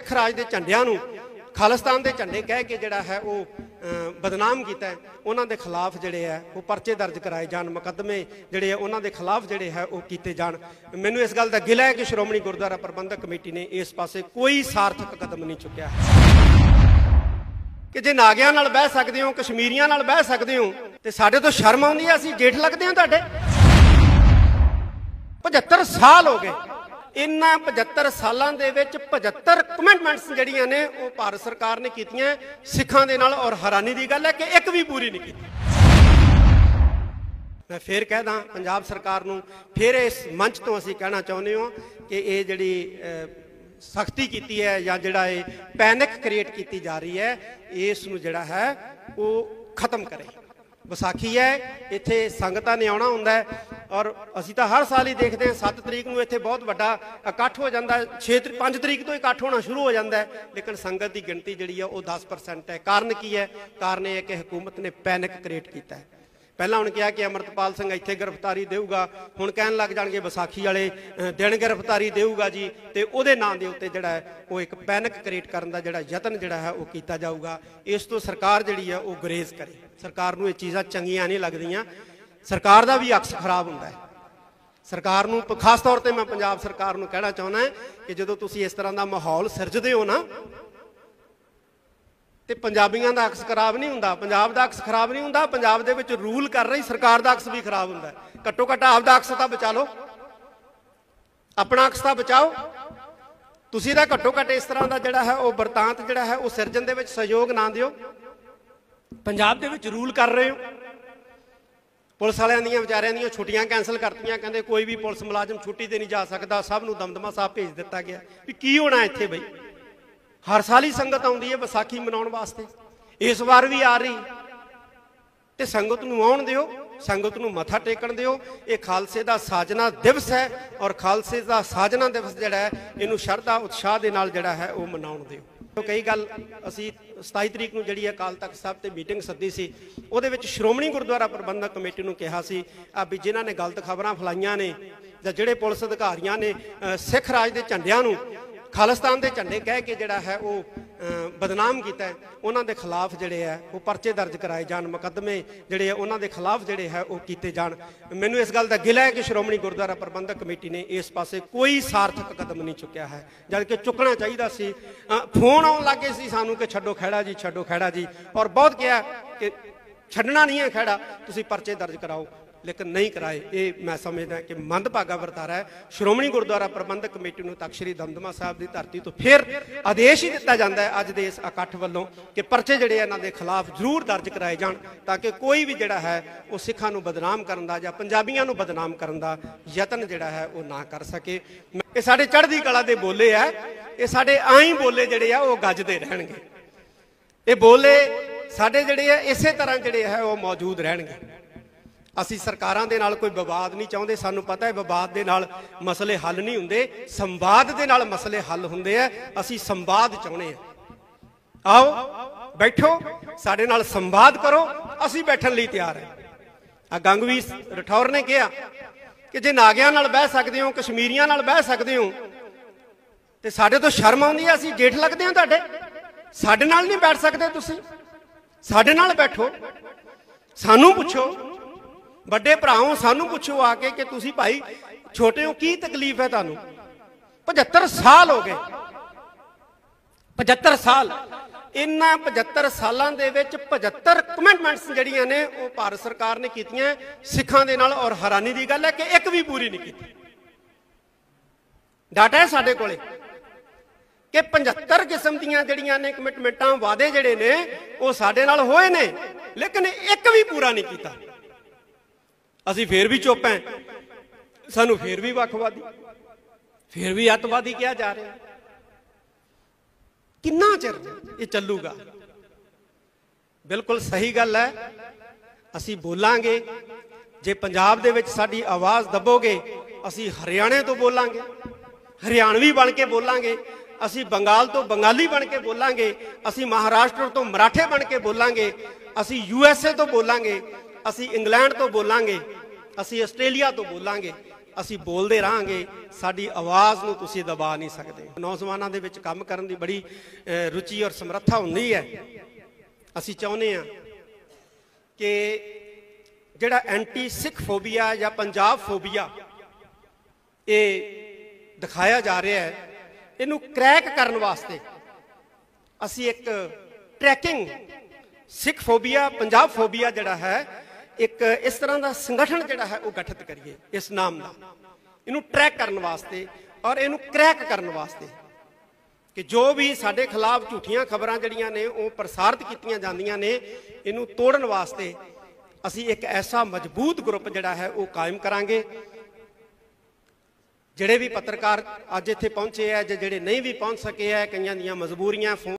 सिख राज के झंडियां नूं खालिस्तान के झंडे कह के जिहड़ा है वो बदनाम किया, उन्हां दे खिलाफ जिहड़े है वो परचे दर्ज कराए जाण, मुकदमे जिहड़े उन्हां दे खिलाफ जिहड़े है वो कीते जाण। मैनूं इस गल दा गिला है कि श्रोमणी गुरुद्वारा प्रबंधक कमेटी ने इस पासे कोई सार्थक कदम नहीं चुकिया कि जे नागियां नाल बह सकदे हो, कश्मीरियां नाल बह सकदे हो, ते साडे तो शर्म आउंदी है, असीं जेठ लगदे हां तुहाडे। 75 साल हो गए, इन्हां 75 सालां दे विच 75 कमिटमेंट्स जिहड़ियां ने वो भारत सरकार ने कीतियां सिखां दे नाल, और हैरानी दी गल है कि एक भी पूरी नहीं कीती। मैं फिर कहदा पंजाब सरकार नूं, फिर इस मंच तो असीं कहना चाहुंदे हो कि ये जिहड़ी सख्ती की है या जिहड़ा ये पैनिक क्रिएट की जा रही है, इस नूं जिहड़ा है वो खत्म करे। विसाखी है, इत्थे संगतां ने आउणा हुंदा है, और असीं तां हर साल ही देखते हैं 7 तरीक नूं इत्थे बहुत वड्डा इकट्ठ हो जाता है, 5 तरीक तो इकट्ठ होना शुरू हो जाता है, लेकिन संगत की गिणती जिहड़ी है वो 10% है। कारण की है? कारण यह है कि हुकूमत ने पैनिक क्रिएट किया है। पहला उन्हें कहा कि अमृतपाल सिंह इत्थे गिरफ्तारी देऊगा, हुण कहण लग जाणगे विसाखी वाले दिन गिरफ्तारी देऊगा जी, तो उहदे नाम के उत्ते जिहड़ा है वो एक पैनिक क्रिएट करन दा जिहड़ा यतन जिहड़ा है वो कीता जाऊगा। इस तो सरकार जिहड़ी है वो गुरेज करे। सरकार नूं ये चीज़ां चंगियां नहीं लगदियां, सरकार का भी अक्स खराब हुंदा है। सरकार नूं खास तौर पर मैं पंजाब सरकार नूं कहना चाहुंदा है कि जदों तुसीं इस तरह का माहौल सिरजदे हो ना, तो पंजाबियों का अक्स खराब नहीं होंदा, पंजाब का अक्स खराब नहीं होंदा, पंजाब दे विच रूल कर रही सरकार का अक्स भी खराब होंदा है। घट्टो घट्ट आपदा अक्स तां बचा लो, अपना अक्स तां बचाओ। तुसीं तां घट्टो घट्ट इस तरह का जिहड़ा है वो बरतांत जिहड़ा है वो सिरजन दे विच सहयोग ना दिओ। पंजाब दे विच रूल कर रहे हो, पुलिस वालियां दीयां विचारियां दीयां छुट्टियां कैंसल करतियां, कहंदे कोई भी पुलिस मुलाजम छुट्टी ते नहीं जा सकता, सब नूं दमदमा साहब भेज दिता गया। भी की होना इत्थे बई? हर साल ही संगत आउंदी है विसाखी मनाउण वास्ते, इस बार भी आ रही, तो संगत नूं आउण दिओ, संगत नूं मत्था टेकण दिओ। ये खालसे का साजना दिवस है, और खालसे का साजना दिवस जिहड़ा है इहनूं शरधा उत्साह दे नाल जिहड़ा है वो मनाउण दिओ। तो कई गल असीं 27 तरीक नूं जिहड़ी अकाल तख्त साहब ते मीटिंग सद्दी सी, उहदे विच श्रोमणी गुरुद्वारा प्रबंधक कमेटी नूं कहा सी भी जिन्हां ने गलत खबरां फैलाईआं ने जां जिहड़े पुलिस अधिकारियां ने सिख राज के झंडियां नूं खालिस्तान के झंडे कह के जिहड़ा है वो बदनाम किया है, उन्हां दे खिलाफ जिहड़े है वो परचे दर्ज कराए जाण, मुकदमे जिहड़े है उन्हां दे खिलाफ जिहड़े है वो कीते जाण। मैनूं इस गल दा गिला है कि श्रोमणी गुरुद्वारा प्रबंधक कमेटी ने इस पासे कोई सार्थक कदम नहीं चुकिया है, जबकि चुकना चाहिए सी। फोन आउण लग गए सी सानूं कि छड्डो खैड़ा जी, छड्डो खैड़ा जी, और बहुत कहा कि छड्डना नहीं है खैड़ा, तुसीं परचे दर्ज कराओ, लेकिन नहीं कराए। ये मैं समझदा कि मंदभागा वरतारा है। श्रोमणी गुरुद्वारा प्रबंधक कमेटी नूं तख्त श्री दमदमा साहब की धरती तो फिर आदेश ही दिता जाता है अज दे इस इकट्ठ वालों कि परचे जिहड़े इन्हां दे खिलाफ जरूर दर्ज कराए जाण, ताकि कोई भी जिहड़ा है वो सिखां नूं बदनाम करन दा जां पंजाबियां नूं बदनाम करन दा यतन जिहड़ा है वो ना कर सके। ये साडे चढ़दी कला दे बोले है, ये साडे आईं बोले जिहड़े आ वो गजदे रहणगे, ये बोले साडे जिहड़े है इसे तरह जिहड़े है वो मौजूद रहणगे। असी सरकारां दे नाल कोई विवाद नहीं चाहते, सानू पता है विवाद दे नाल मसले हल नहीं हुंदे, संवाद दे नाल मसले हल हुंदे है। असी संवाद चाहुंदे हैं, आओ बैठो साडे नाल संवाद करो, असी बैठण लई तैयार है। गंगवीर राठौर ने कहा कि जे नागियां नाल बह सकदे हो, कश्मीरियां नाल बह सकदे हो, ते साडे तो शर्म आउंदी है, असी जेठ लगदे हां तुहाडे, साडे नाल नहीं बैठ सकदे, तुसीं साडे नाल बैठो, सानू पुछो, बड़े भराओ सानू पुछो आके कि तुसी भाई छोटे हो की तकलीफ है तुहानू। 75 साल हो गए, 75 साल, इन्हां 75 सालां दे विच 75 कमिटमेंट्स जिहड़ियां ने वो भारत सरकार ने कीतियां सिखां दे नाल, और हैरानी दी गल है कि एक भी पूरी नहीं की। डाटा है साडे कोले कि 75 किस्म दीयां जिहड़ियां ने कमिटमेंटां वादे जिहड़े ने वो साडे नाल होए ने, लेकिन एक भी पूरा नहीं कीता। असी फिर भी चुप हैं, सानू फिर भी वखवादी, फिर भी अतवादी कहा जा रहा है। कितना चिर ये चलूगा? बिल्कुल सही गल है, असी बोलांगे। जे पंजाब दे विच साडी आवाज़ दबोगे, असी हरियाणे तो बोलांगे, हरियाणवी बन के बोलांगे, असी बंगाल तो बंगाली बन के बोलांगे, असी महाराष्ट्र तो मराठे बन के बोलांगे, असी USA तो बोलांगे, असी इंग्लैंड तो बोलांगे, असी आस्ट्रेलिया तो बोलांगे। ਅਸੀਂ ਬੋਲਦੇ ਰਹਾਂਗੇ, ਸਾਡੀ ਆਵਾਜ਼ ਨੂੰ ਤੁਸੀਂ ਦਬਾ ਨਹੀਂ ਸਕਦੇ। ਨੌਜਵਾਨਾਂ ਦੇ ਵਿੱਚ ਕੰਮ ਕਰਨ ਦੀ ਬੜੀ ਰੁਚੀ ਔਰ ਸਮਰੱਥਾ ਹੁੰਦੀ ਹੈ। ਅਸੀਂ ਚਾਹੁੰਦੇ ਹਾਂ ਕਿ ਜਿਹੜਾ ਐਂਟੀ ਸਿੱਖ ਫੋਬੀਆ ਜਾਂ ਪੰਜਾਬ ਫੋਬੀਆ ਇਹ ਦਿਖਾਇਆ ਜਾ ਰਿਹਾ ਹੈ, ਇਹਨੂੰ ਕਰੈਕ ਕਰਨ ਵਾਸਤੇ ਅਸੀਂ ਇੱਕ tracking Sikh phobia Punjab phobia ਜਿਹੜਾ ਹੈ, ਇੱਕ ਇਸ ਤਰ੍ਹਾਂ ਦਾ ਸੰਗਠਨ ਜਿਹੜਾ ਹੈ ਉਹ ਗਠਿਤ ਕਰੀਏ ਇਸ ਨਾਮ ਦਾ, ਇਹਨੂੰ ਟਰੈਕ ਕਰਨ ਵਾਸਤੇ ਔਰ ਇਹਨੂੰ ਕਰੈਕ ਕਰਨ ਵਾਸਤੇ ਕਿ ਜੋ ਵੀ ਸਾਡੇ ਖਿਲਾਫ ਝੂਠੀਆਂ ਖਬਰਾਂ ਜਿਹੜੀਆਂ ਨੇ ਉਹ ਪ੍ਰਸਾਰਿਤ ਕੀਤੀਆਂ ਜਾਂਦੀਆਂ ਨੇ, ਇਹਨੂੰ ਤੋੜਨ ਵਾਸਤੇ ਅਸੀਂ ਇੱਕ ਐਸਾ ਮਜ਼ਬੂਤ ਗਰੁੱਪ ਜਿਹੜਾ ਹੈ ਉਹ ਕਾਇਮ ਕਰਾਂਗੇ। ਜਿਹੜੇ ਵੀ ਪੱਤਰਕਾਰ ਅੱਜ ਇੱਥੇ ਪਹੁੰਚੇ ਹੈ ਜਾਂ ਜਿਹੜੇ ਨਹੀਂ ਵੀ ਪਹੁੰਚ ਸਕੇ ਹੈ, ਕਈਆਂ ਦੀਆਂ ਮਜਬੂਰੀਆਂ